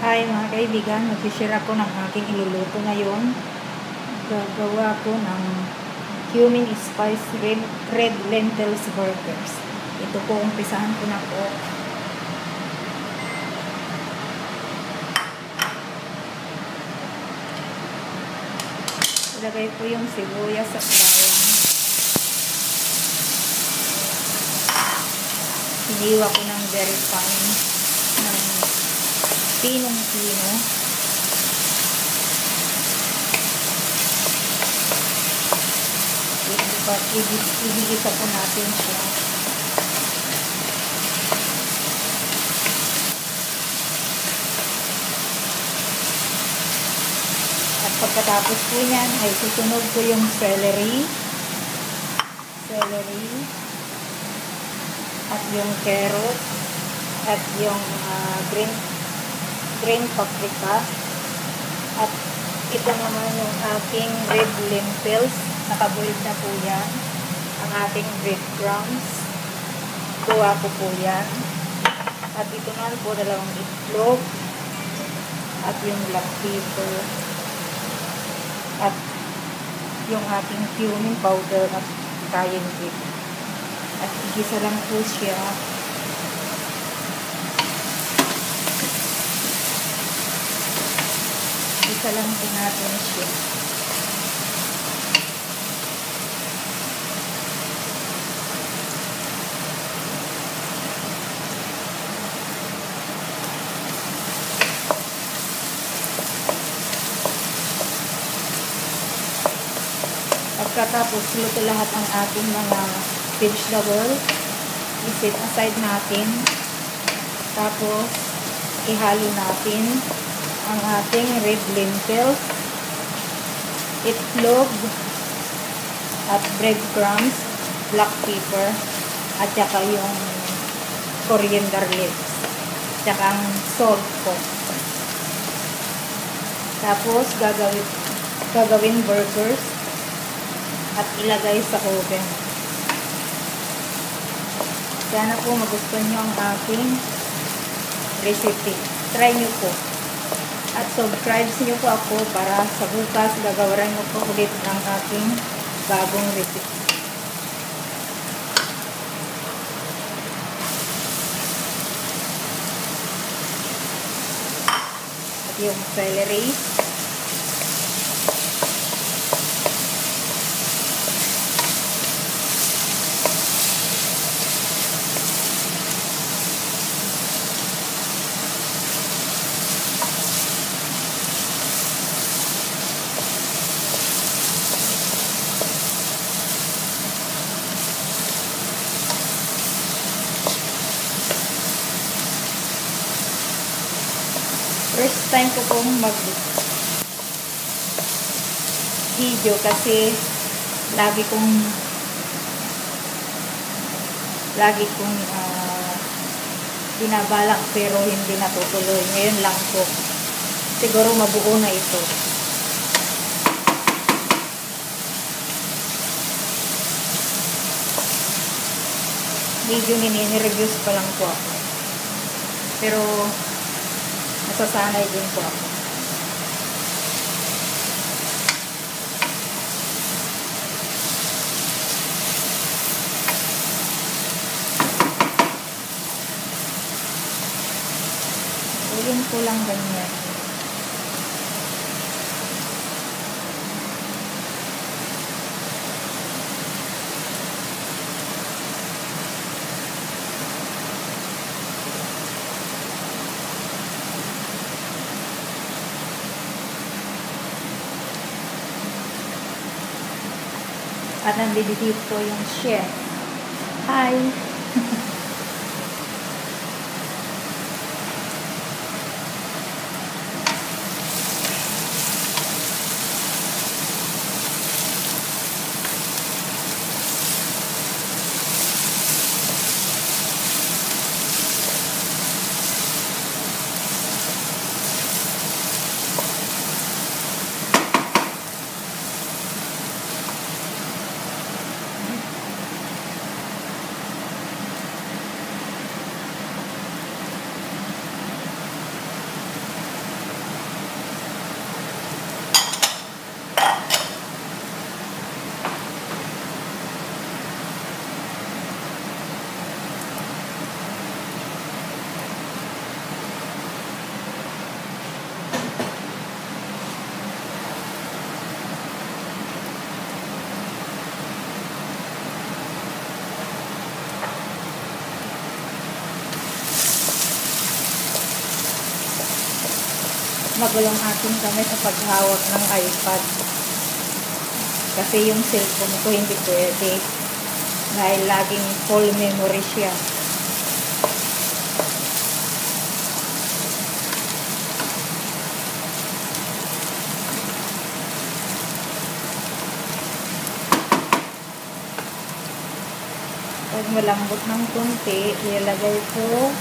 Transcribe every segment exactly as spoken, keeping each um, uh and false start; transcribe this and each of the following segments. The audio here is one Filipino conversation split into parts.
Hi mga kaibigan, mag-share ako ng aking iluluto ngayon. Gagawa ko ng cumin spice red, red lentils burgers. Ito po, umpisahan ko na po. Ilagay po yung sibuyas at bawang. Hiniwa ko ng very fine ng pinong-pino. Igigisa po natin siya. At pagkatapos po niyan ay susunod ko yung celery. Celery. At yung carrot. At yung uh, green green paprika. At ito naman yung aking red lentils. Nakabuhid na po yan. Ang ating breadcrumbs. Kuha ko po yan. At ito naman po dalawang itlog. At yung black pepper. At yung ating cumin powder at cayenne. At igisa lang po siya. Igisa lang po natin siya. Pagkatapos luto lahat ang ating mga vegetable, i-set aside natin. Tapos ihalo natin ang ating red lentils, itlog, at breadcrumbs, black pepper, at saka yung coriander leaves, saka ang salt po. Tapos gagawin, gagawin burgers at ilagay sa oven. Sana po magustuhan nyo ang aking recipe. Try nyo po. At subscribe nyo po ako para sa bukas gagawaran nyo po ulit ng aking bagong recipe. At yung celery. First time ko pong mag-video kasi lagi kong lagi kong uh, binabalak pero hindi natutuloy. Ngayon lang po. Siguro mabuo na ito. Video nini-reviews pa lang po ako. Pero nasasanay din po ako. Uyin ko lang ganyan. At nandito yung chef. Hi! magulang aking kamay sa paghawak ng iPad. Kasi yung cellphone ko hindi pwede. Dahil laging full memory siya. Pag malambot ng konti, ilalagay ko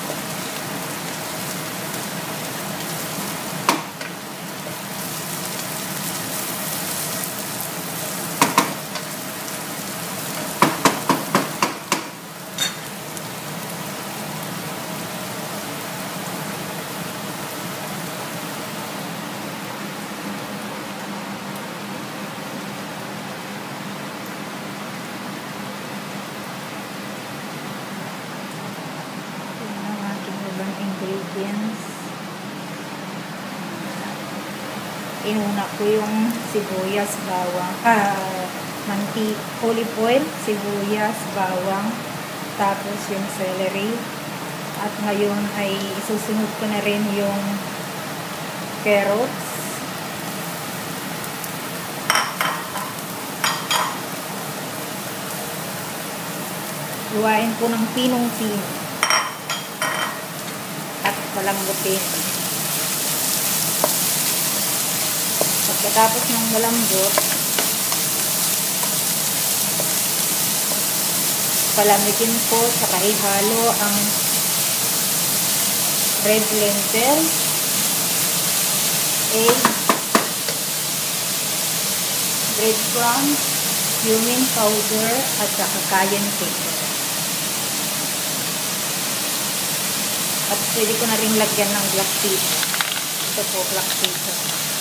ingredients. Inuna ko yung sibuyas, bawang, ah, manti, olive oil, sibuyas, bawang, tapos yung celery. At ngayon ay isusunod ko na rin yung carrots. Luwain ko ng pinong-pino. At palambutin. Pagkatapos ng malambot, palamigin ko sa kahihalo ang red lentil, egg, breadcrumbs, cumin powder, at saka cayenne pepper. At pwede ko na rin lagyan ng black pepper. Ito po, black pepper.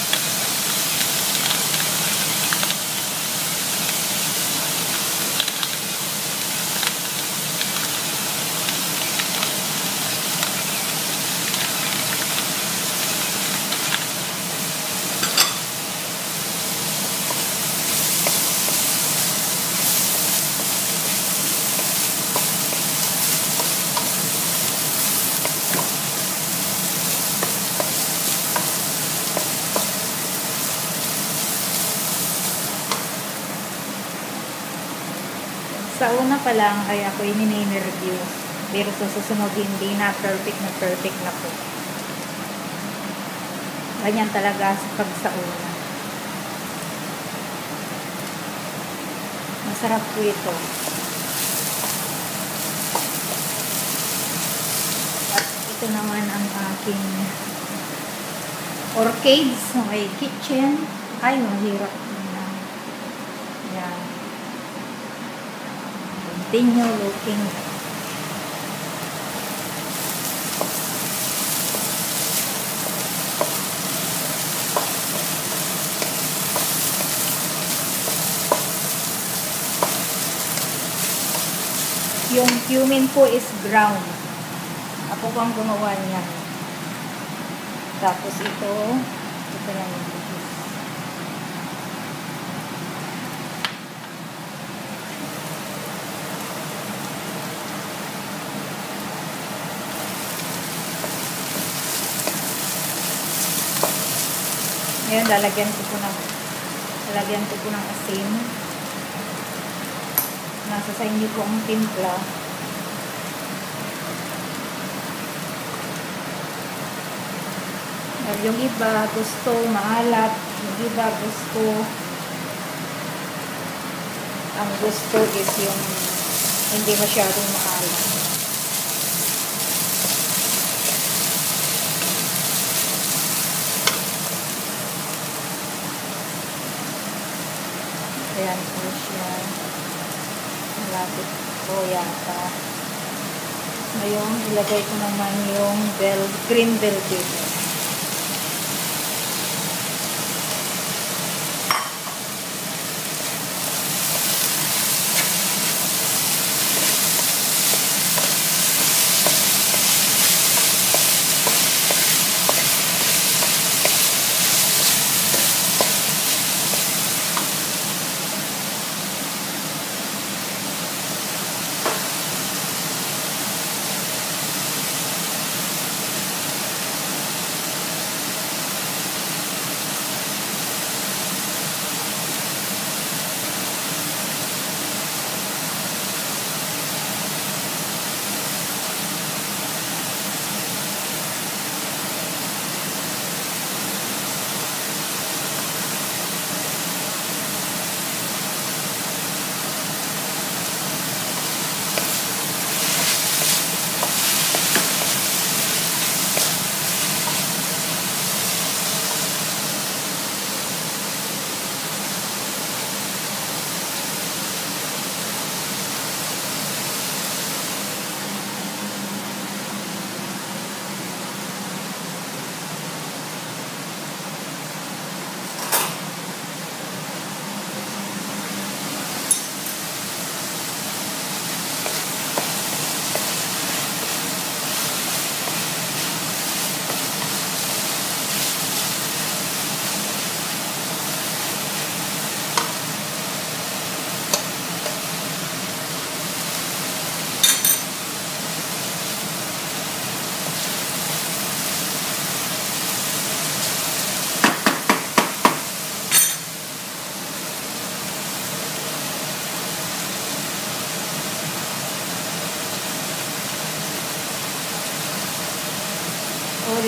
Sa una pa lang ay ako ini-review. Pero sa susunod hindi na perfect na perfect na po. Ganyan talaga sa pagsauna. Masarap po ito. At ito naman ang aking orchids sa may kitchen. Ay, mahirap na. Yan. Continue looking. Yung cumin po is brown. Ako po ang gumawa niya. Tapos ito, ito na yung Ngayon, lalagyan ko po ng lalagyan ko po ng asin. Nasa sa inyo po ang timpla. Yung iba gusto maalat, yung iba gusto ang gusto is yung hindi masyadong maalat. Ayan po siya. Malapit po yata. Ngayon, ilagay ko naman yung bell, green bell pepper.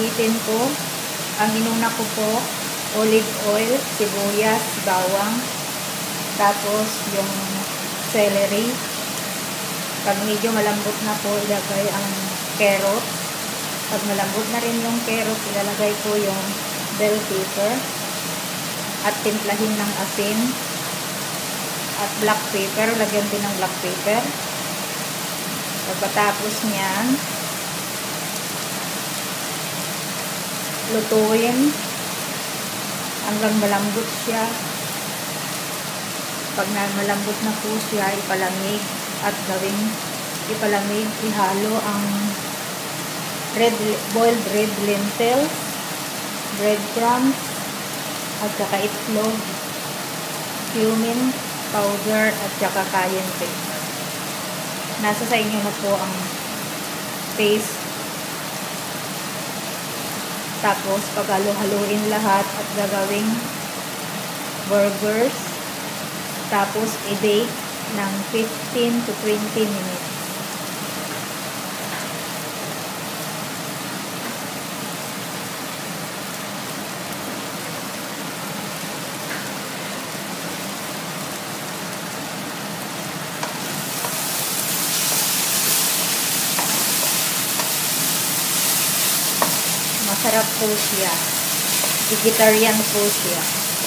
gagamitin ko, ang inuna ko po, olive oil, sibuyas, bawang, tapos yung celery. Pag medyo malambot na po, ilagay ang carrot. Pag malambot na rin yung carrot, ilalagay ko yung bell pepper at timplahin ng asin at black pepper. Lagyan din ng black pepper. Pagkatapos niyan, lutuin hanggang malambot siya. Pag na malambot na po siya, ipalamig at gawing ipalamig, ihalo ang red boiled red lentils, breadcrumbs, at saka itlog, cumin powder, at saka cayenne pepper. Nasa sa inyo na po ang paste. Tapos paghalo-haluin lahat at gagawing burgers. Tapos i-bake ng fifteen to twenty minutes. Masarap po siya. Vegetarian po siya.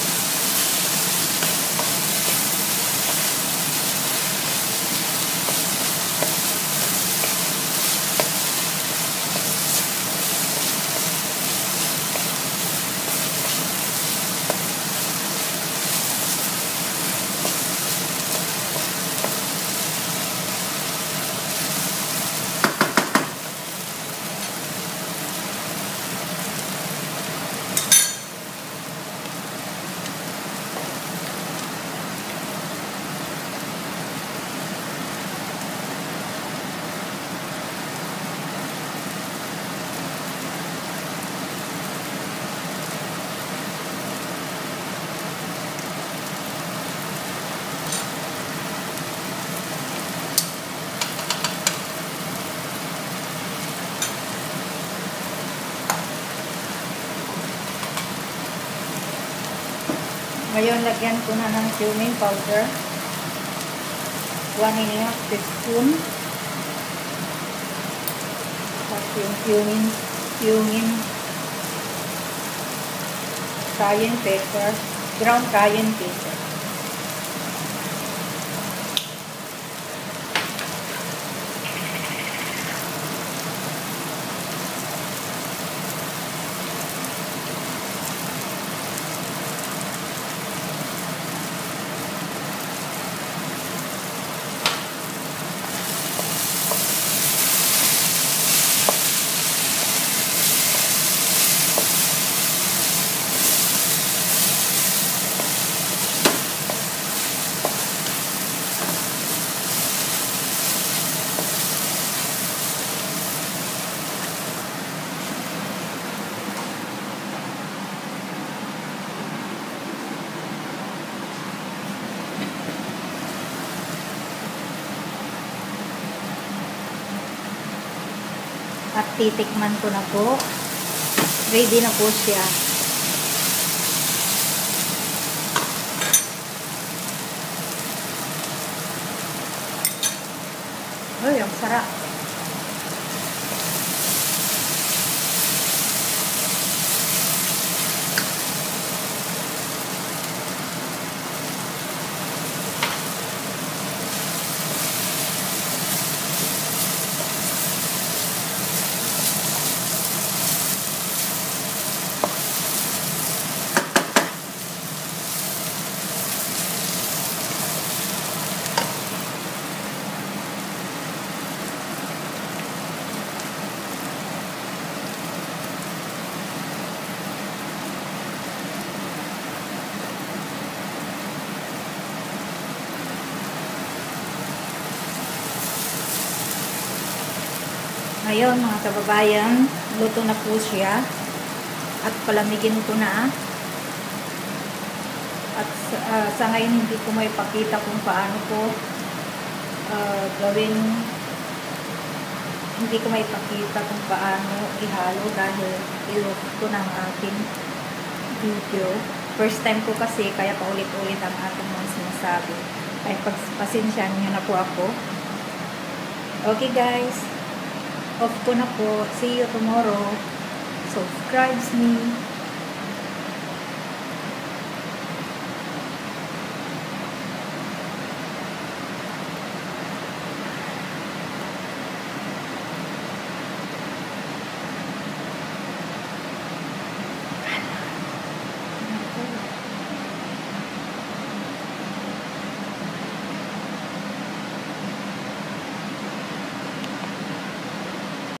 Ngayon, lagyan ko na ng cumin powder. one and a half teaspoon. At yung cumin, cumin, cayenne pepper, ground cayenne pepper. At titikman ko na po. Ready na po siya. Uy, ang sarap. Ngayon mga kababayan, luto na po siya at palamigin ko na. At uh, sa ngayon hindi ko may pakita kung paano ko uh, gawin hindi ko maipakita kung paano ihalo dahil i-off ko ng aking video. First time ko kasi, kaya paulit-ulit ang aking mga sinasabi. Kaya pasensya niyo na po ako. Okay guys, off ko na po. See you tomorrow. Subscribe me.